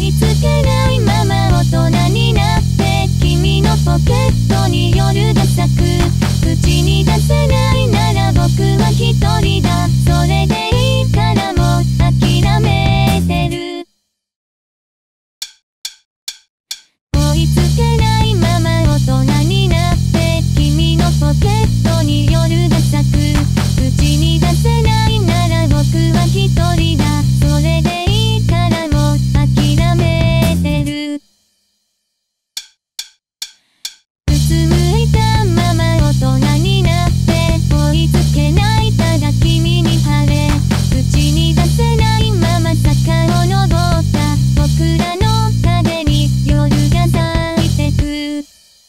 いつけないまま大人になって君のポケットに夜が咲く。口に出せないなら僕は一人だ。それでいいからもう諦めてる。追いつけないまま大人になって君のポケットに夜が咲く。口に出せないなら僕は一人だ。それでいいからもう諦めてる。うつむいたまま大人になって追いつけないただ君に晴れ。口に出せないまま坂を登った僕らの影に夜が咲いてく。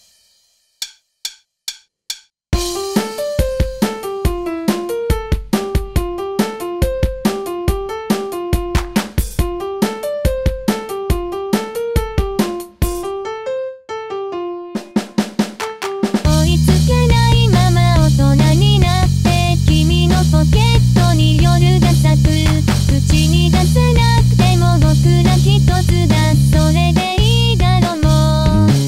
追いつけないまま大人になって君のポケットに夜が咲く。口に出せなくても僕ら一つだ。それでいいだろうもう。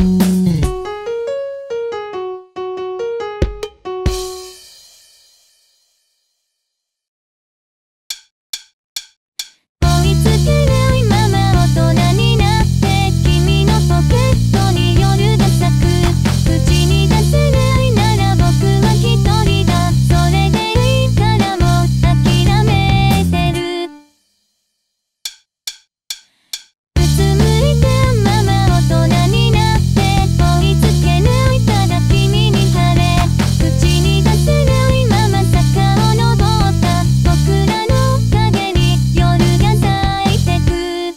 追いつけないまま大人になって君のポケットに夜が咲く。口に出せないなら僕は一人だ。それでいいからもう諦めてる。うつむいたまま大人になって追いつけないただ君に晴れ。口に出せないまま坂を登った僕らの影に夜が咲いてく。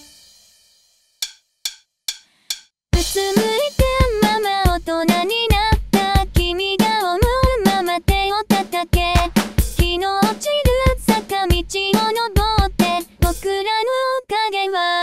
うつむいたまま大人になった君が思うまま手を叩け。日の落ちる坂道を登って僕らの影は